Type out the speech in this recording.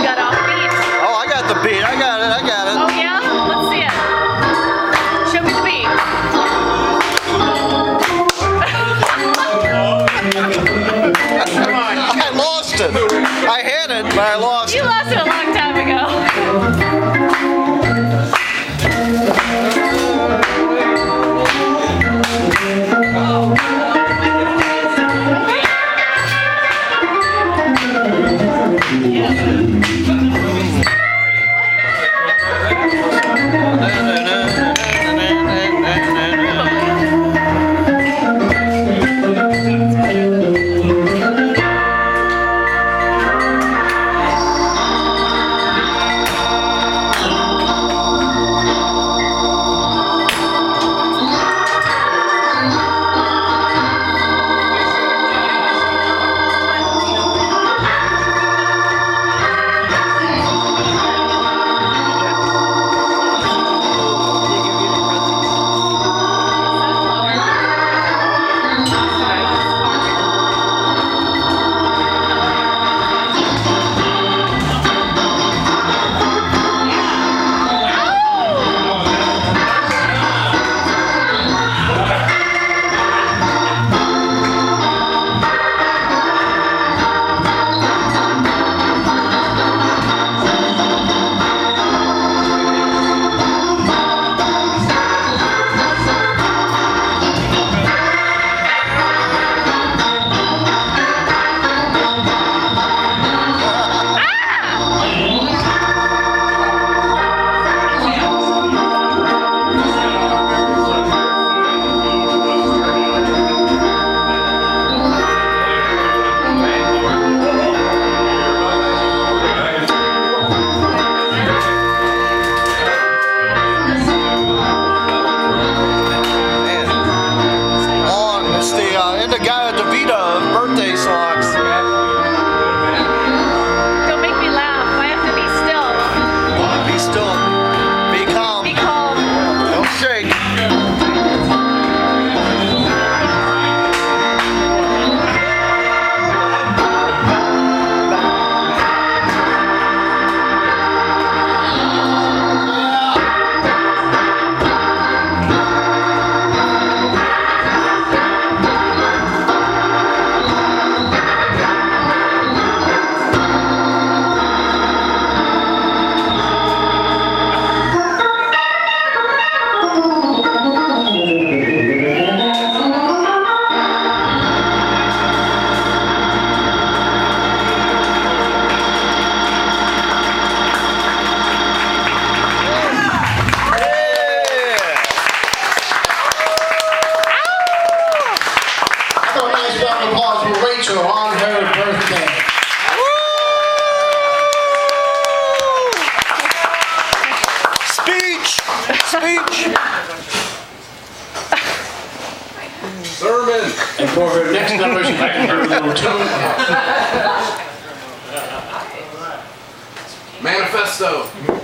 got off beat. Oh, I got the beat. I got it. Oh yeah? Let's see it. Show me the beat. I lost it. I had it, but I lost it. You lost it a long time ago. On her birthday. Speech! Foreman. And for her next number, she'd like to hear a little tune. Manifesto.